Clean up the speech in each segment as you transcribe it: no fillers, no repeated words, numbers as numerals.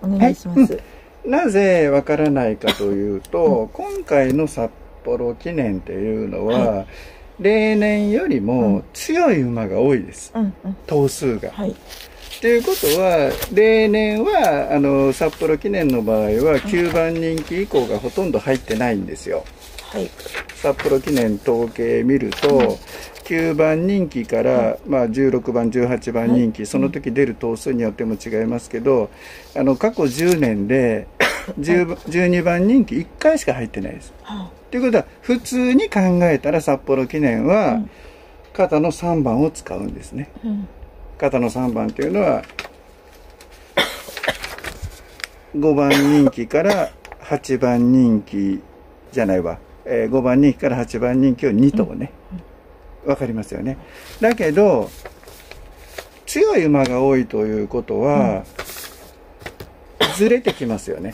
お願いします。 はい、なぜわからないかというと、今回の札幌記念っていうのは、例年よりも強い馬が多いです。頭数が。ということは、例年は札幌記念の場合は9番人気以降がほとんど入ってないんですよ。札幌記念統計見ると、9番人気から、16番、18番人気、その時出る頭数によっても違いますけど、過去10年で12番人気1回しか入ってないです。ということは、普通に考えたら札幌記念は、肩の3番を使うんですね。肩の3番というのは、5番人気から8番人気じゃないわ。5番人気から8番人気を2頭ね。わかりますよね。だけど、強い馬が多いということは、ずれてきますよね。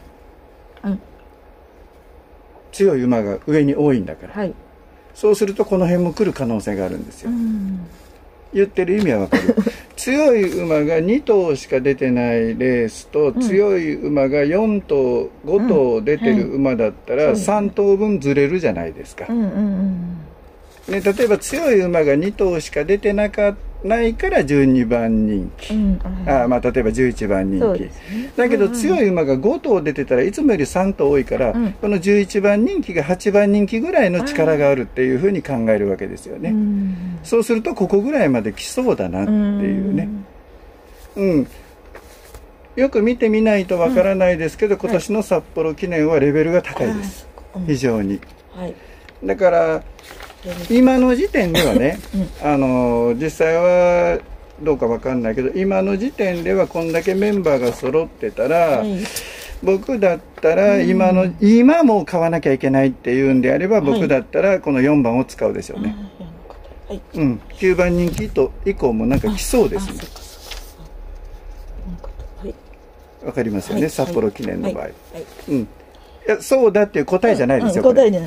強い馬が上に多いんだから。そうするとこの辺も来る可能性があるんですよ。言ってる意味はわかる。強い馬が2頭しか出てないレースと、強い馬が4頭、5頭出てる馬だったら3頭分ずれるじゃないですか。ね、例えば強い馬が2頭しか出てないから12番人気、例えば11番人気、だけど強い馬が5頭出てたらいつもより3頭多いから、この11番人気が8番人気ぐらいの力があるっていうふうに考えるわけですよね。そうするとここぐらいまで来そうだなっていうね。よく見てみないとわからないですけど、今年の札幌記念はレベルが高いです。非常に。だから今の時点ではね、実際はどうかわかんないけど、今の時点ではこんだけメンバーが揃ってたら、僕だったら今もう買わなきゃいけないっていうんであれば、僕だったらこの4番を使うでしょうね。9番人気以降もなんか来そうですね。わかりますよね、札幌記念の場合。いや、そうだっていう答えじゃないですよ。答えじゃない。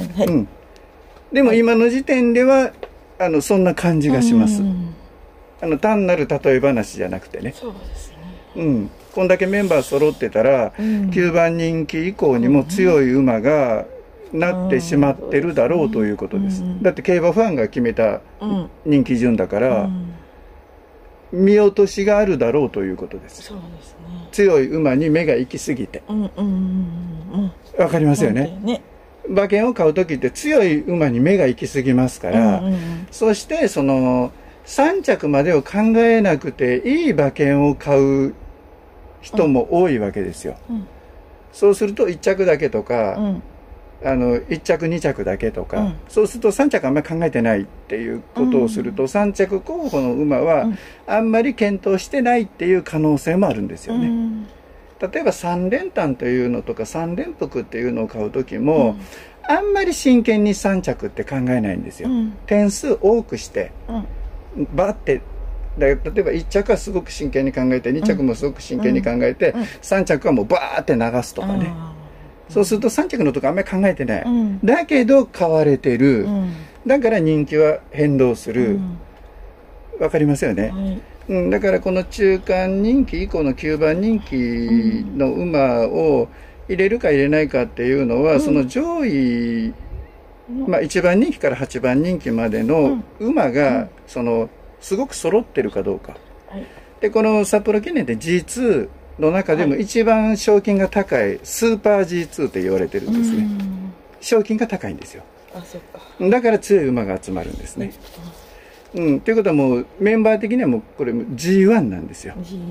でも今の時点ではそんな感じがします。単なる例え話じゃなくてね。そうですね。こんだけメンバー揃ってたら、9番人気以降にも強い馬がなってしまってるだろうということです。だって競馬ファンが決めた人気順だから、見落としがあるだろうということです。そうですね。強い馬に目が行き過ぎて。わかりますよね。馬券を買う時って強い馬に目が行き過ぎますから、そしてその3着までを考えなくていい馬券を買う人も多いわけですよ。そうすると1着だけとか、1着2着だけとか、そうすると3着あんまり考えてないっていうことをすると、3着候補の馬はあんまり検討してないっていう可能性もあるんですよね。例えば3連単というのとか3連複っていうのを買う時も、あんまり真剣に3着って考えないんですよ。点数多くして、バッて例えば1着はすごく真剣に考えて、2着もすごく真剣に考えて、3着はもうバーって流すとかね。そうすると3着のとこあんまり考えてない。だけど買われてる。だから人気は変動する。わかりますよね。だからこの中間人気以降の9番人気の馬を入れるか入れないかっていうのは、その上位、1番人気から8番人気までの馬がすごく揃ってるかどうか。でこの札幌記念で G2 の中でも一番賞金が高いスーパー G2 って言われてるんですね。賞金が高いんですよ。だから強い馬が集まるんですね。ということはもうメンバー的にはもうこれ G1 なんですよ。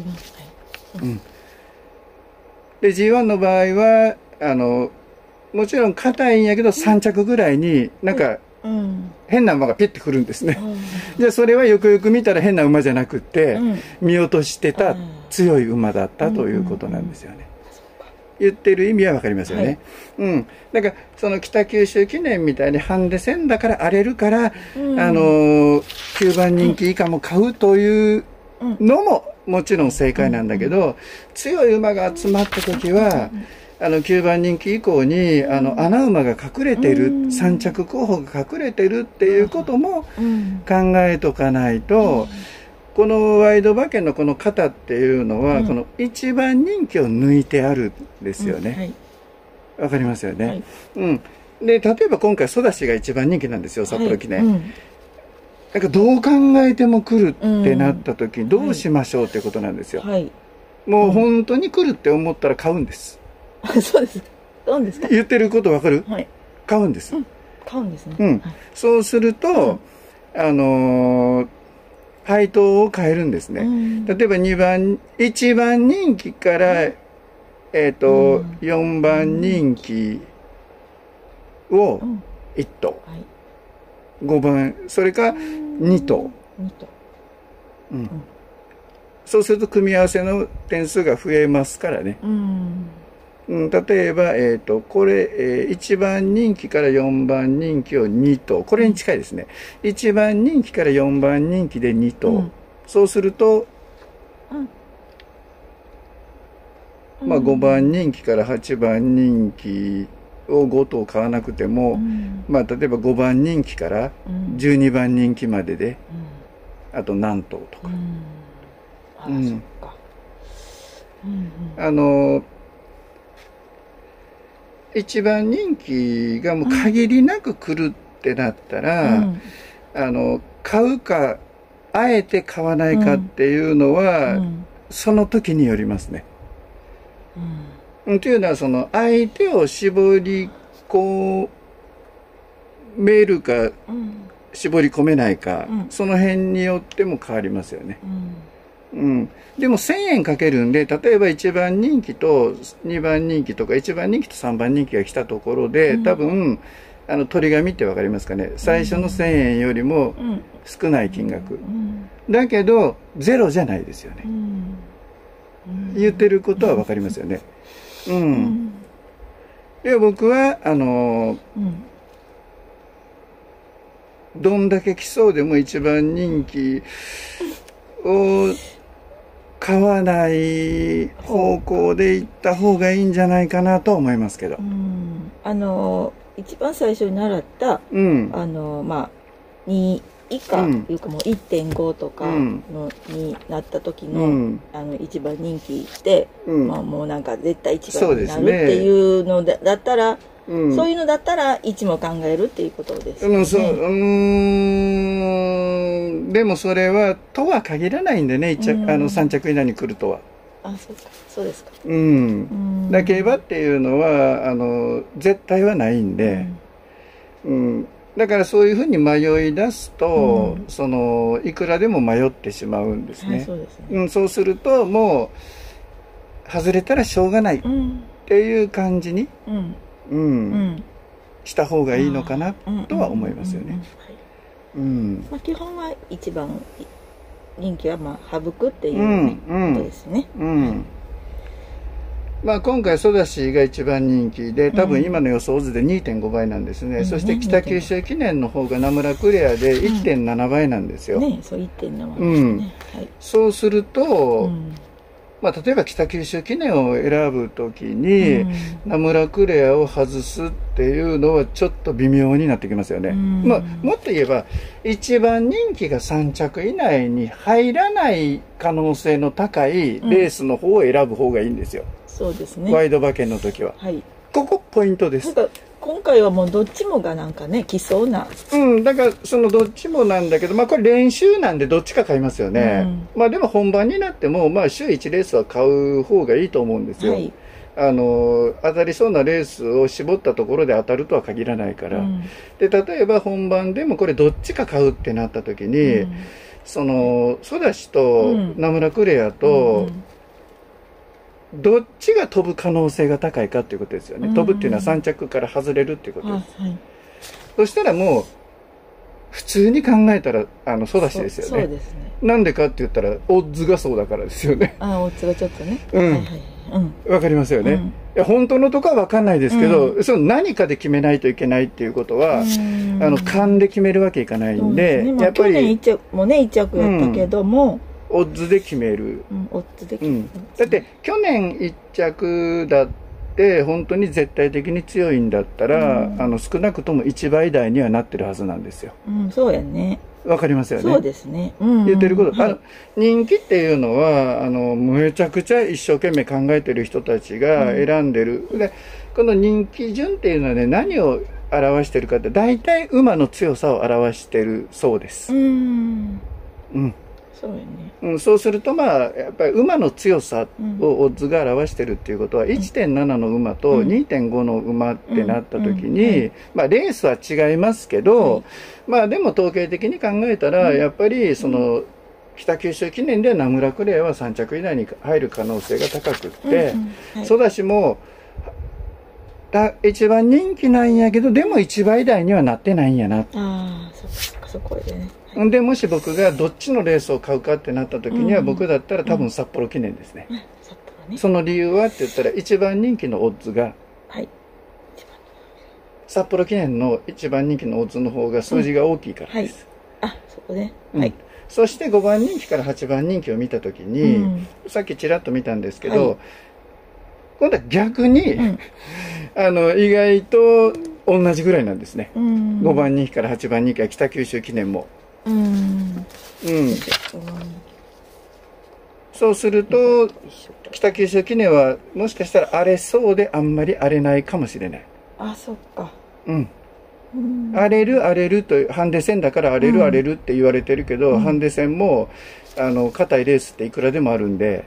で G1 の場合はもちろん硬いんやけど3着ぐらいになんか変な馬がピッてくるんですね。じゃあそれはよくよく見たら変な馬じゃなくって見落としてた強い馬だったということなんですよね。言ってる意味は分かりますよね。だからその北九州記念みたいにハンデ戦だから荒れるから9番人気以下も買うというのももちろん正解なんだけど、強い馬が集まった時は9番人気以降に穴馬が隠れてる、3着候補が隠れてるっていうことも考えとかないと、 このワイド馬券のこの型っていうのは、この一番人気を抜いてあるんですよね。わかりますよね。で、例えば今回、ソダシが一番人気なんですよ、札幌記念。なんかどう考えても来るってなった時にどうしましょうっていうことなんですよ。もう本当に来るって思ったら買うんです。 そうです。買うんですか？ 言ってることわかる？買うんです。 買うんですね。 そうすると、配当を変えるんですね。例えば1番人気から、4番人気を1頭。5番、それか2頭。そうすると組み合わせの点数が増えますからね。例えば、これ、1番人気から4番人気を2頭。これに近いですね。1番人気から4番人気で2頭。そうすると、まあ5番人気から8番人気を5頭買わなくても、まあ例えば5番人気から12番人気までで、あと何頭とか。一番人気がもう限りなく来るってなったら、買うか、あえて買わないかっていうのは、その時によりますね。というのは、その相手を絞り込めるか、絞り込めないか、その辺によっても変わりますよね。でも1000円かけるんで、例えば1番人気と2番人気とか1番人気と3番人気が来たところで、多分鳥紙って分かりますかね、最初の1000円よりも少ない金額、だけどゼロじゃないですよね。言ってることは分かりますよね。で僕はどんだけ来そうでも1番人気を買わない方向で行った方がいいんじゃないかなと思いますけど。 一番最初に習った、まあ、2以下、いうかもう 1.5 とかの、になった時の、一番人気で、まあもうなんか絶対一番になるっていうのだったら、そういうのだったら位置も考えるっていうことですね。 でもそれはとは限らないんでね、3着以内に来るとは。 そうか、そうですか。 だけばっていうのは絶対はないんで、だからそういうふうに迷い出すと、いくらでも迷ってしまうんですね。そうするともう外れたらしょうがないっていう感じにした方がいいのかなとは思いますよね。 基本は一番人気はまあ省くっていうことですね。 まあ今回ソダシが一番人気で、多分今の予想図で 2.5 倍なんですね。そして北九州記念の方がナムラクレアで 1.7 倍なんですよ。 そう 1.7 倍ですね。 そうすると、まあ例えば北九州記念を選ぶときに、ナムラクレアを外すっていうのはちょっと微妙になってきますよね。まあもっと言えば、一番人気が3着以内に入らない可能性の高いレースの方を選ぶ方がいいんですよ。 そうですね。 ワイド馬券の時は。ここポイントです。 今回はもうどっちもがなんかね、来そうな。 だからそのどっちもなんだけど、まあこれ練習なんでどっちか買いますよね。まあでも本番になっても、まあ週1レースは買う方がいいと思うんですよ。当たりそうなレースを絞ったところで当たるとは限らないから。で、例えば本番でもこれどっちか買うってなった時に、ソダシとナムラクレアと、どっちが飛ぶ可能性が高いかっていうことですよね。飛ぶっていうのは3着から外れるっていうことです。そしたらもう、普通に考えたら、ソダシですよね。そうですね。なんでかって言ったら、オッズがそうだからですよね。 オッズがちょっとね。 わかりますよね。いや、本当のとこはわかんないですけど、その何かで決めないといけないっていうことは、勘で決めるわけいかないんで、 やっぱり。去年1着もね、1着やったけども、 オッズで決める。 オッズで決める。 だって、去年1着だって、本当に絶対的に強いんだったら、少なくとも1倍台にはなってるはずなんですよ。 そうやね。 わかりますよね。 そうですね。 言ってること。人気っていうのは、めちゃくちゃ一生懸命考えてる人たちが選んでる。で、この人気順っていうのはね、何を表してるかって、大体馬の強さを表してるそうです。 そうよね。 そうすると、やっぱり馬の強さをオッズが表してるっていうことは、1.7 の馬と 2.5 の馬ってなった時に、レースは違いますけど、でも統計的に考えたら、やっぱり北九州記念ではナムラクレアは3着以内に入る可能性が高くって、ソダシも一番人気なんやけど、でも1倍台にはなってないんやな。 そこでね。 で、もし僕がどっちのレースを買うかってなった時には、僕だったら多分札幌記念ですね。その理由はって言ったら、一番人気のオッズが、札幌記念の一番人気のオッズの方が数字が大きいからです。 そこね。 そして5番人気から8番人気を見た時に、さっきちらっと見たんですけど、今度は逆に、意外と同じぐらいなんですね。5番人気から8番人気は北九州記念も。そうすると、北九州記念はもしかしたら荒れそうであんまり荒れないかもしれない。 そっか。 荒れるという、ハンデ戦だから荒れるって言われてるけど、ハンデ戦も、硬いレースっていくらでもあるんで、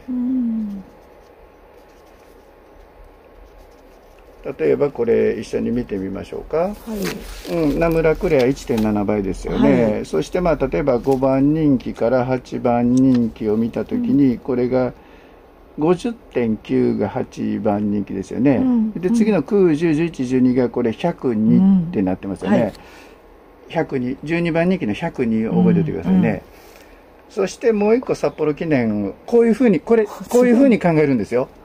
例えばこれ一緒に見てみましょうか。ナムラクレア 1.7 倍ですよね。そして例えば5番人気から8番人気を見たときに、これが 50.9 が8番人気ですよね。で、次の9、10、11、12がこれ102ってなってますよね。102、12番人気の102を覚えておいてくださいね。そしてもう一個札幌記念、こういうふうに考えるんですよ。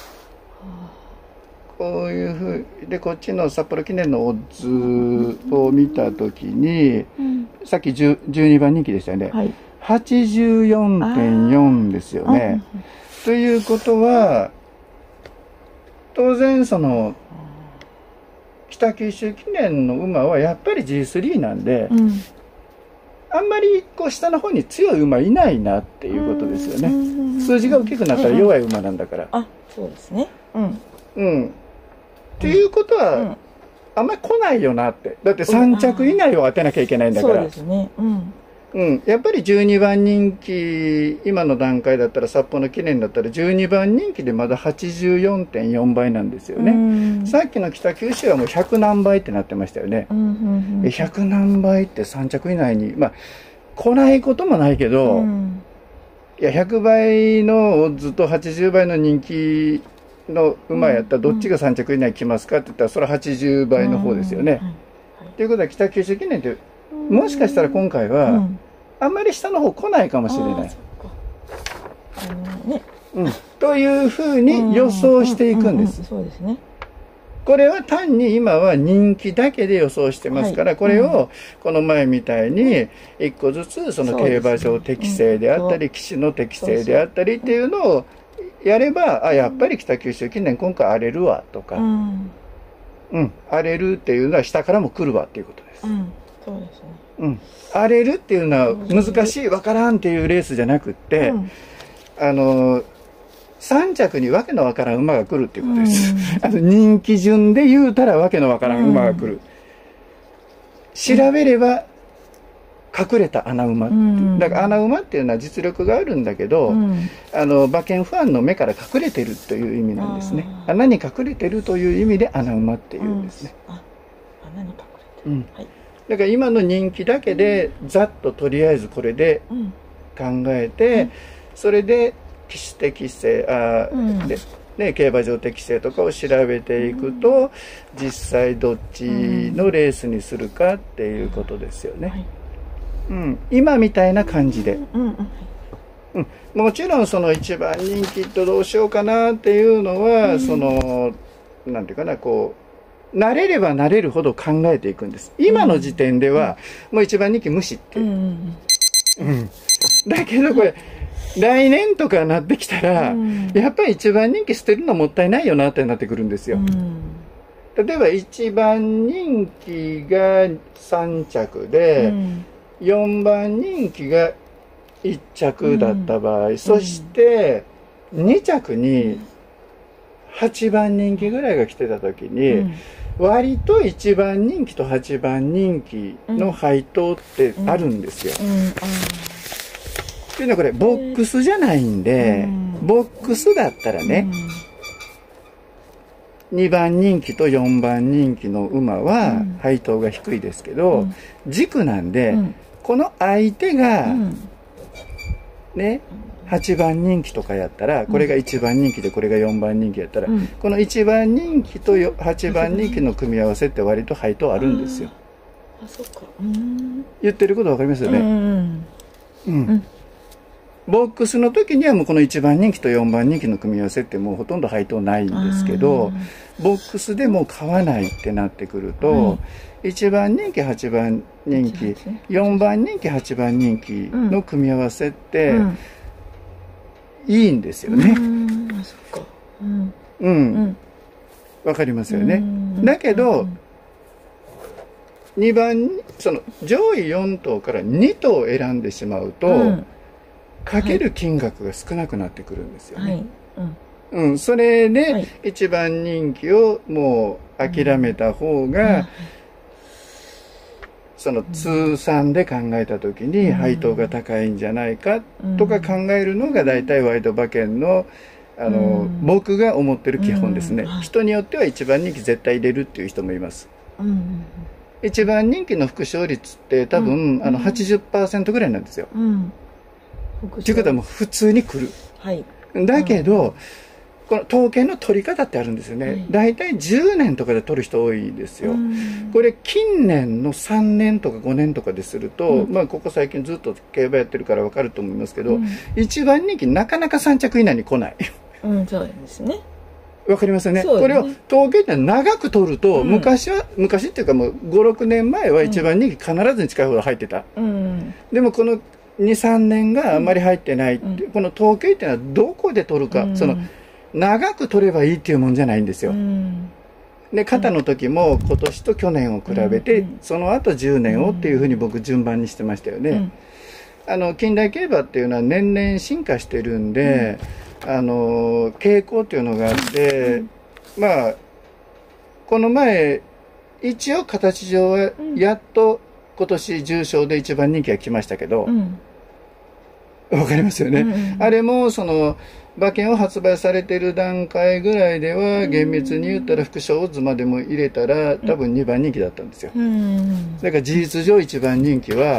こういうふうで、こっちの札幌記念のオッズを見たときに、さっき12番人気でしたよね。84.4 ですよね。ということは、当然北九州記念の馬はやっぱり G3 なんで、あんまり下の方に強い馬いないなっていうことですよね。数字が大きくなったら弱い馬なんだから。 そうですね。 っていうことは、あんまり来ないよなって。だって3着以内を当てなきゃいけないんだから。 そうですね。 やっぱり12番人気、今の段階だったら、札幌記念だったら12番人気でまだ 84.4 倍なんですよね。さっきの北九州はもう100何倍ってなってましたよね。100何倍って3着以内に、来ないこともないけど、いや、100倍のオッズと80倍の人気の馬やったらどっちが3着以内来ますかって言ったら、それは80倍の方ですよね。ということは北九州記念ってもしかしたら今回はあんまり下の方来ないかもしれない。というふうに予想していくんです。これは単に今は人気だけで予想してますから、これをこの前みたいに一個ずつその競馬場適正であったり、騎手の適正であったりっていうのをやれば、やっぱり北九州記念今回荒れるわとか、荒れるっていうのは下からも来るわっていうことです。 そうですね。 荒れるっていうのは難しい、わからんっていうレースじゃなくって、3着にわけのわからん馬が来るっていうことです。人気順で言うたらわけのわからん馬が来る。調べれば隠れた穴馬っていう。だから穴馬っていうのは実力があるんだけど、馬券ファンの目から隠れてるという意味なんですね。穴に隠れてるという意味で穴馬っていうんですね。 穴に隠れてる。 だから今の人気だけでざっととりあえずこれで考えて、それで騎手適正競馬場適正とかを調べていくと、実際どっちのレースにするかっていうことですよね。今みたいな感じで。もちろんその一番人気とどうしようかなっていうのは、なんていうかな、慣れれば慣れるほど考えていくんです。今の時点では、もう一番人気無視って。だけどこれ、来年とかなってきたら、やっぱり一番人気捨てるのもったいないよなってなってくるんですよ。例えば一番人気が3着で、 4番人気が1着だった場合、そして2着に8番人気ぐらいが来てた時に、割と1番人気と8番人気の配当ってあるんですよ。というのはこれボックスじゃないんで、ボックスだったらね、2番人気と4番人気の馬は配当が低いですけど、軸なんで、この相手がね、8番人気とかやったら、これが1番人気でこれが4番人気やったら、この1番人気と8番人気の組み合わせって割と配当あるんですよ。 あ、そうか。 言ってること分かりますよね。ボックスの時にはもうこの1番人気と4番人気の組み合わせってもうほとんど配当ないんですけど、ボックスでもう買わないってなってくると、1番人気8番人気、4番人気8番人気の組み合わせっていいんですよね。わかりますよね。だけど2番、その上位4頭から2頭選んでしまうと、かける金額が少なくなってくるんですよね。それで1番人気をもう諦めた方が、その通算で考えた時に配当が高いんじゃないかとか考えるのが大体ワイド馬券の僕が思ってる基本ですね。人によっては1番人気絶対入れるっていう人もいます。1番人気の副勝率って多分80% ぐらいなんですよ。ということはもう普通に来る。だけど、この統計の取り方ってあるんですよね。大体10年とかで取る人多いんですよ。これ近年の3年とか5年とかですると、まあここ最近ずっと競馬やってるから分かると思いますけど、1番人気なかなか3着以内に来ない。 そうですね。 わかりますよね。これを統計って長く取ると、昔っていうかもう5、6年前は1番人気必ずに近いほど入ってた。でもこの2、3年があまり入ってない。この統計っていうのはどこで取るか、その長く取ればいいっていうもんじゃないんですよ。で、肩の時も今年と去年を比べて、その後10年をっていうふうに僕順番にしてましたよね。近代競馬っていうのは年々進化してるんで、傾向っていうのがあって、まあ、この前、一応形上はやっと今年重賞で1番人気が来ましたけど、わかりますよね。あれもその馬券を発売されてる段階ぐらいでは厳密に言ったら副賞オッズまでも入れたら多分2番人気だったんですよ。だから事実上1番人気は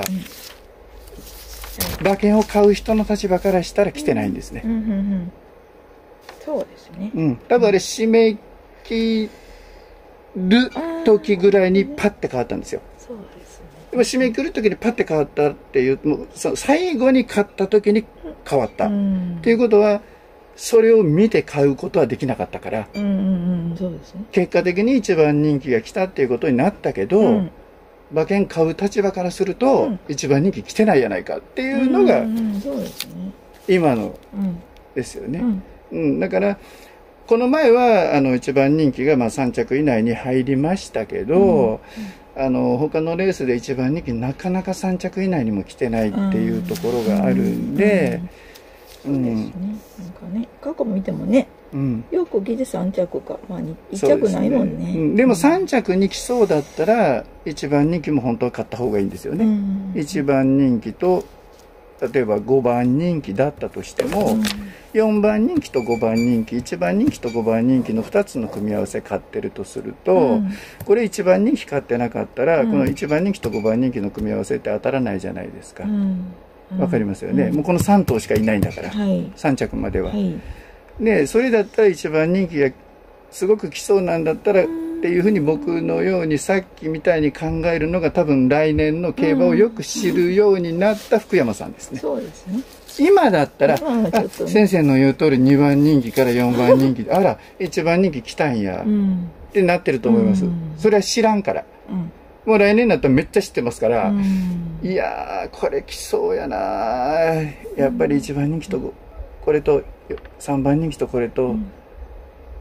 馬券を買う人の立場からしたら来てないんですね。 そうですね。 多分あれ締め切る時ぐらいにパッて変わったんですよ。 そうですね。 でも締め切る時にパッて変わったっていう、もう最後に買った時に変わった。っていうことは、それを見て買うことはできなかったから、 そうですね。 結果的に1番人気が来たっていうことになったけど、馬券買う立場からすると、1番人気来てないやないかっていうのが、今のですよね。だから、この前は1番人気が3着以内に入りましたけど、他のレースで1番人気なかなか3着以内にも来てないっていうところがあるんで、 そうですね。なんかね、過去見てもね、よく来て3着か、まあ1着ないもんね。 でも3着に来そうだったら、1番人気も本当は買った方がいいんですよね。1番人気と、例えば5番人気だったとしても、4番人気と5番人気、1番人気と5番人気の2つの組み合わせ買ってるとすると、これ1番人気買ってなかったら、この1番人気と5番人気の組み合わせって当たらないじゃないですか。わかりますよね。もうこの3頭しかいないんだから、3着までは。で、それだったら1番人気がすごく来そうなんだったら、っていうふうに僕のようにさっきみたいに考えるのが多分来年の競馬をよく知るようになった福山さんですね。 そうですね。 今だったら、先生の言う通り2番人気から4番人気、あら、1番人気来たんや、ってなってると思います。それは知らんから。もう来年になったらめっちゃ知ってますから、いやー、これ来そうやなー。やっぱり1番人気と、これと、3番人気とこれと、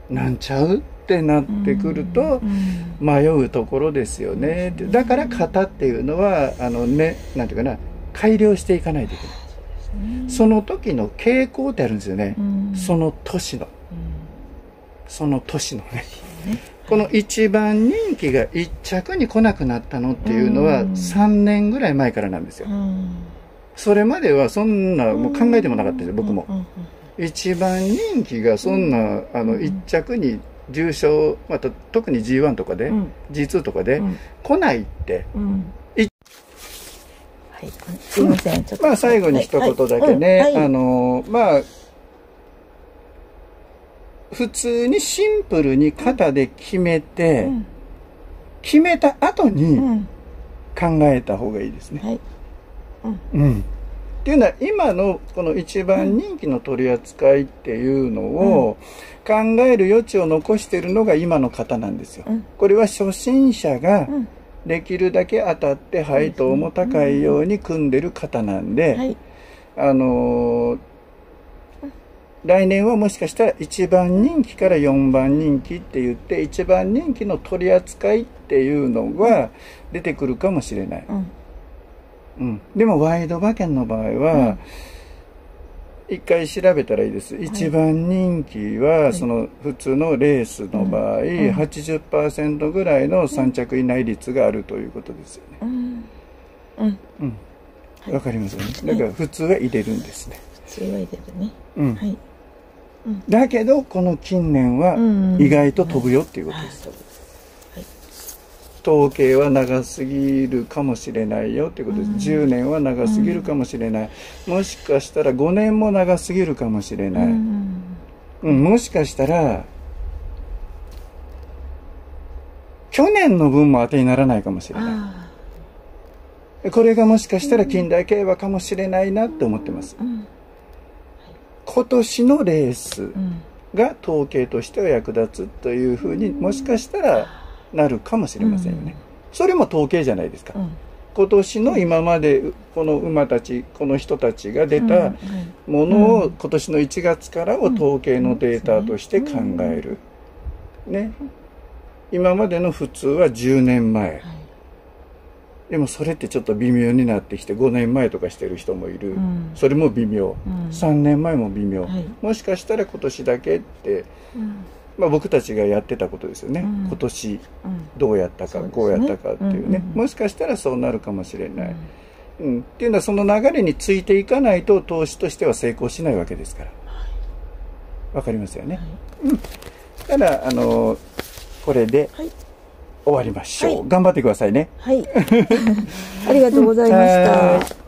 なんちゃうってなってくると迷うところですよね。だから型っていうのはなんていうかな、改良していかないといけない。その時の傾向ってあるんですよね。その年のね。この一番人気が一着に来なくなったのっていうのは3年ぐらい前からなんですよ。それまではそんなもう考えてもなかったですよ、僕も。一番人気がそんな一着に重賞、また特に G1 とかで、G2 とかで来ないって、 はい、すいません、ちょっと。 まあ最後に一言だけね、まあ普通にシンプルに型で決めて、決めた後に考えた方がいいですね。っていうのは今のこの一番人気の取り扱いっていうのを考える余地を残しているのが今の型なんですよ。これは初心者ができるだけ当たって配当も高いように組んでる型なんで、来年はもしかしたら1番人気から4番人気って言って1番人気の取り扱いっていうのが出てくるかもしれない。でもワイド馬券の場合は一回調べたらいいです。1番人気はその普通のレースの場合 80% ぐらいの3着以内率があるということですよね。わかりますよね。だから普通は入れるんですね。 普通は入れるね。 だけどこの近年は意外と飛ぶよっていうことです。統計は長すぎるかもしれないよっていうことです。10年は長すぎるかもしれない。もしかしたら5年も長すぎるかもしれない。もしかしたら去年の分も当てにならないかもしれない。これがもしかしたら近代競馬かもしれないなって思ってます。今年のレースが統計としては役立つというふうにもしかしたらなるかもしれませんよね。それも統計じゃないですか。今年の今までこの馬たち、この人たちが出たものを今年の1月からを統計のデータとして考える。ね。今までの普通は10年前。でもそれってちょっと微妙になってきて5年前とかしてる人もいる。それも微妙。3年前も微妙。もしかしたら今年だけって、まあ僕たちがやってたことですよね。今年どうやったか、こうやったかっていうね。もしかしたらそうなるかもしれない。っていうのはその流れについていかないと投資としては成功しないわけですから。わかりますよね。ただこれで終わりましょう。頑張ってくださいね。 はい。ありがとうございました。